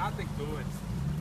nothing to it.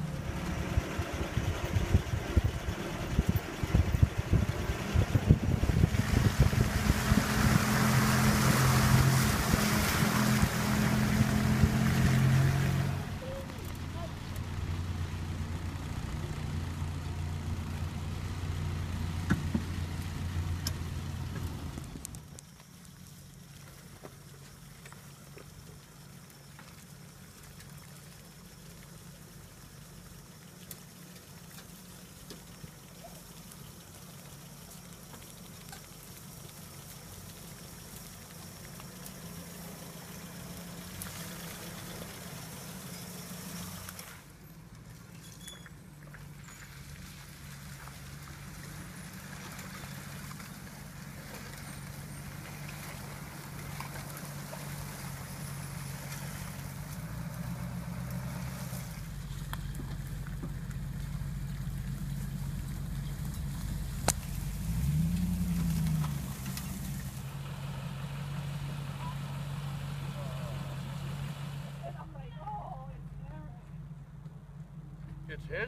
It's his?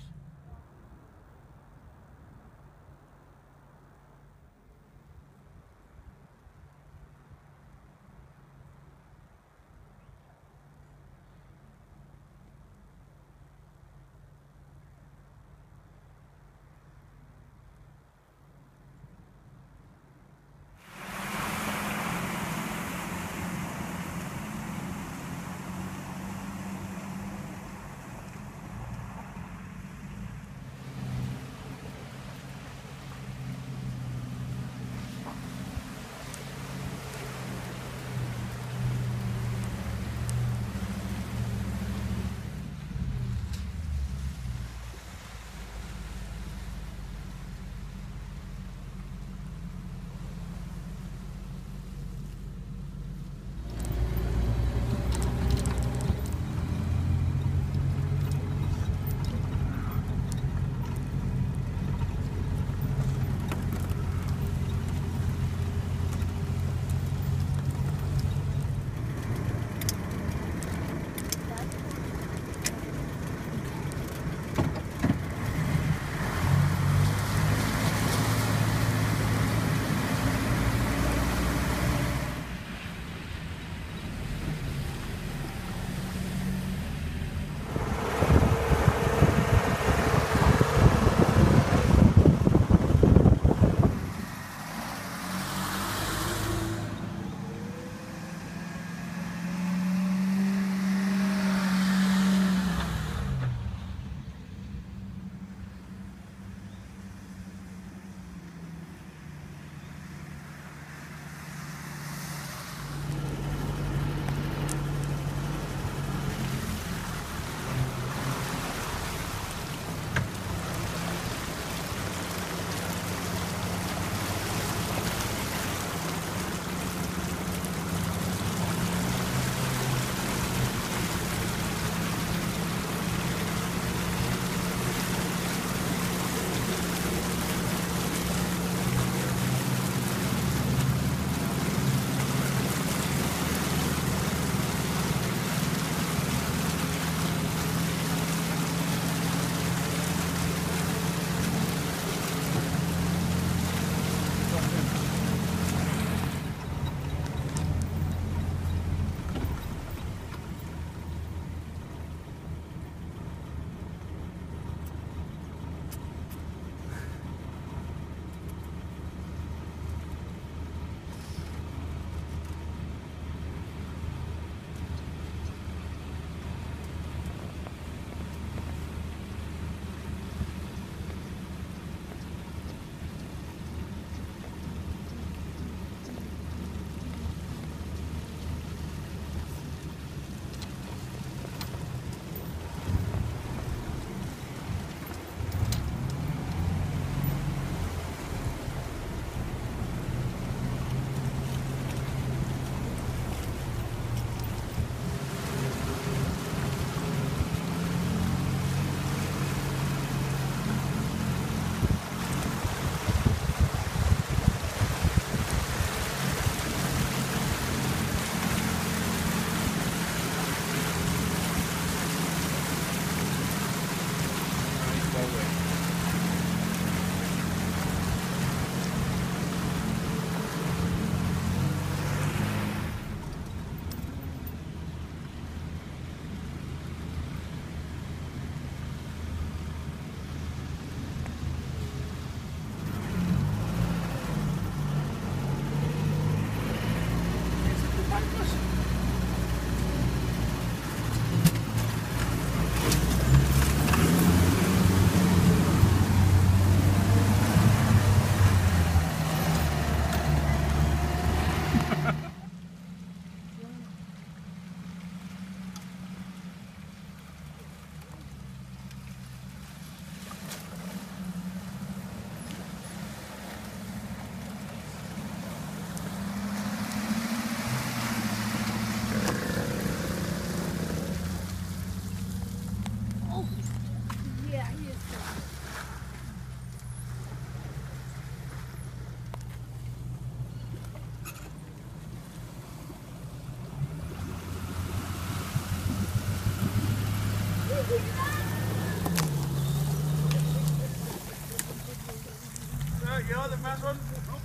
Mason.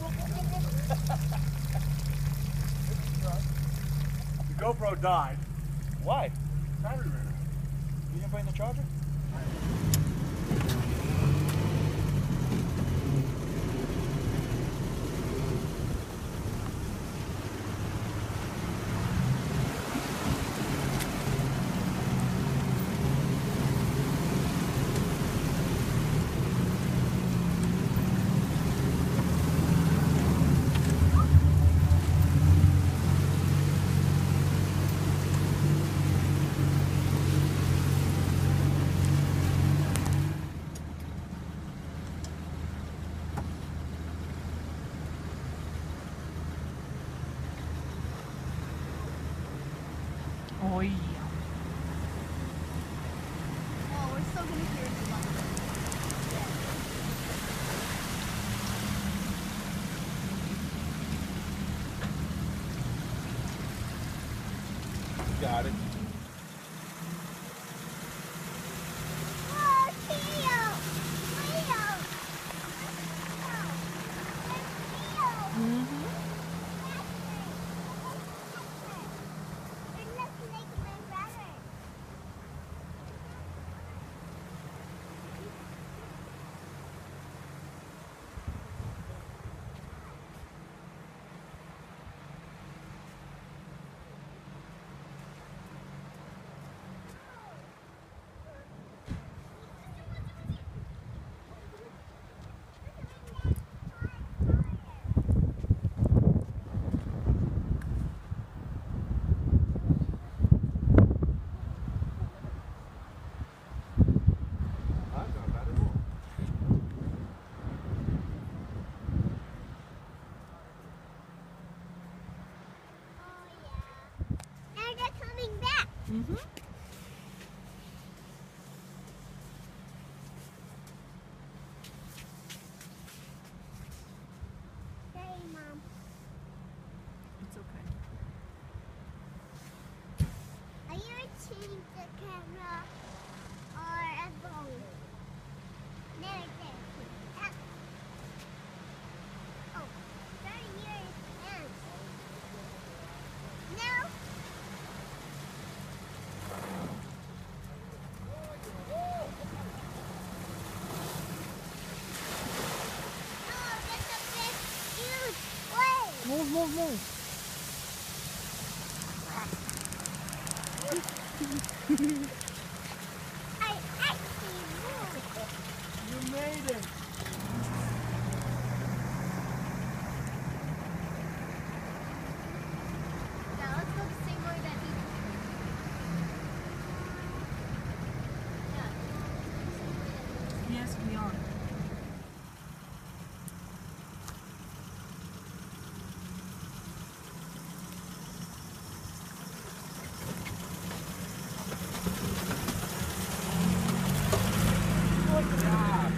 The GoPro died. Why? Battery ran out. You didn't bring the charger? Oh yeah. Oh, we're still gonna hear it. Got it. Oh, Theo! Theo! Mm-hmm. You're nothing like my brother. That's not bad at all. Oh, yeah. Now they're coming back. Mm-hmm. Sorry, Mom. It's okay. Are you change the camera or a phone? There. Ah. Oh, sorry, your hands. No. Oh, that's a big, huge wave. Move, move, move. I actually moved. You made it. Now let's go the same way that he did. Yeah. Yes, we are. Good job.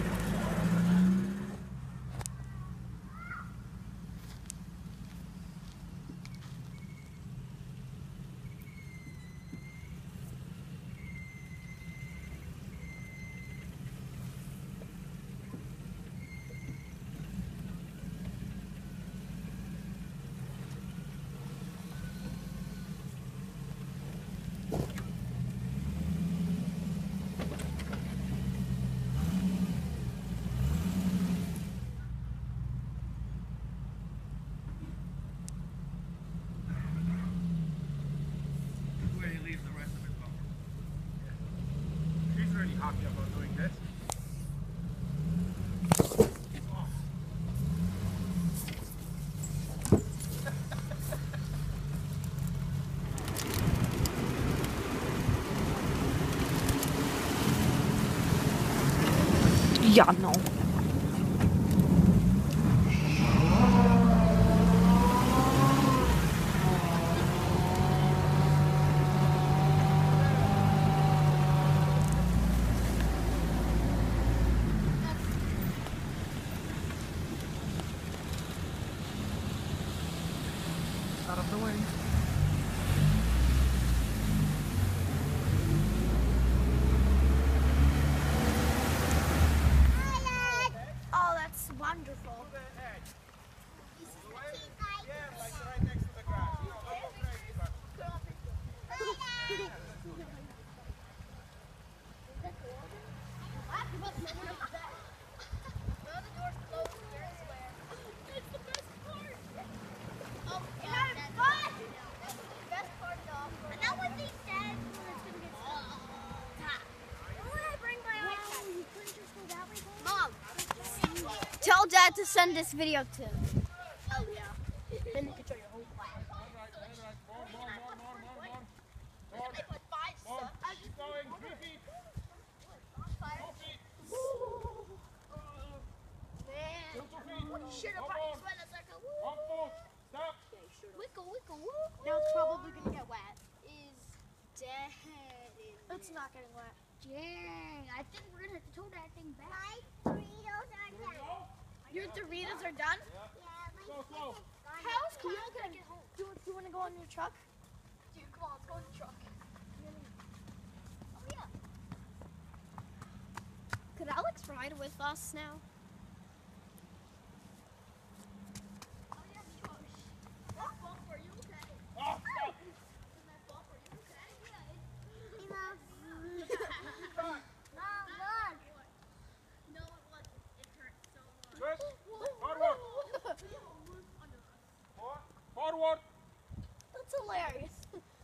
Where he leaves the rest of his buffer. She's really happy about doing this. Yeah, no. Out of the way. Oh, that's wonderful. Tell Dad to send this video to him. Oh yeah. Then he can show your whole class. Keep going. 3 feet. 2 feet. Shit, Come I'm on. sweating like a 1 foot. Stop. Wickle, wickle, woo. Now it's probably gonna get wet. Dead. It's not getting wet. Dang, I think we're gonna have to tow that thing back. My Doritos are done. Your Doritos are done? Yeah. Go slow. How's Kyle gonna get home? Do you want to go on your truck? Dude, come on, let's go in the truck. Oh yeah. Could Alex ride with us now? Oh yeah, sure. That bumper, you okay? Oh, stop. That bumper, you okay? Yeah. No, it wasn't. It hurt so much. Chris, forward. Forward. That's hilarious.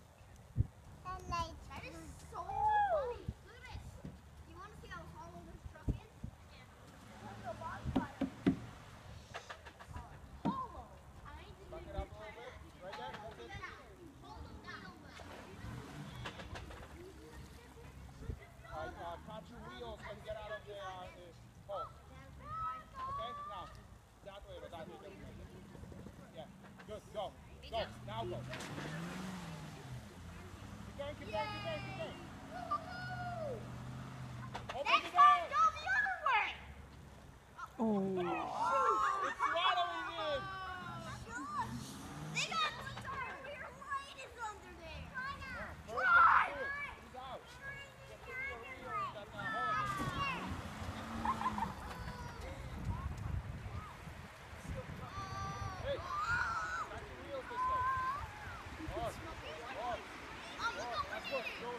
That is so funny. Look at this. You want to see how hollow this truck is? Yeah. Look at the bonfire. Hollow. I didn't Back it even up a little bit. Right there. That's it. hold them down. All right, catch your wheels and get out of the hole. Okay, now. That way, but that way. Yeah, good, go. Go, now go. Keep going, keep going, keep going, keep going. Open the door. Go the other way. Oh. It's swallowing it. They got your light is under there. Try. He's out. Get the wheels and hold it. Hey, back the wheels this way. Up, up, that's good, go.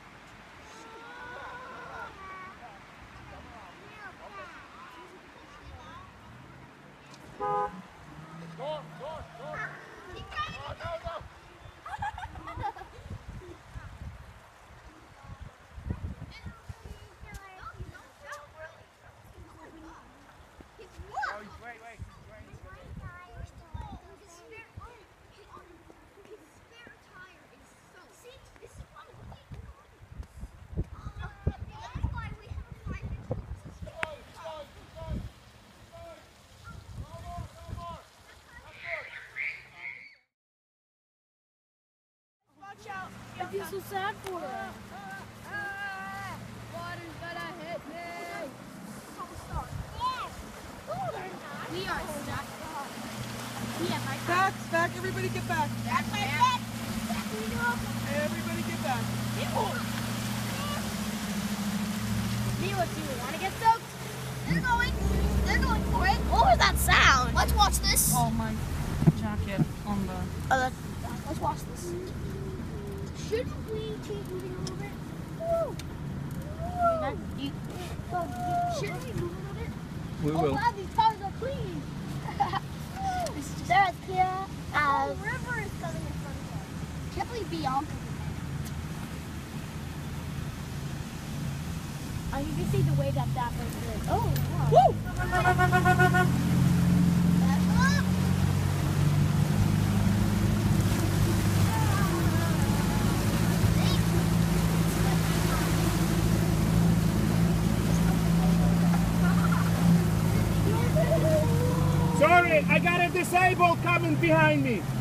Door, door, door. Oh, no, no. Oh, wait. I feel so sad for her. Water's gonna hit me. We are stuck. Yeah, my Back, everybody get back. That's my back. Everybody get back. Mila, do you want to get soaked? They're going for it. What was that sound? Let's watch this. Oh, my jacket on the... Let's watch this. Shouldn't we keep moving a little bit? Woo. Shouldn't we move a little bit? We will. Wow, these cars are clean. They're as clear as... The river is coming in front of us. Can't believe Bianca. You can see the way that right there. Oh, wow. Woo! Sorry, I got a disabled coming behind me.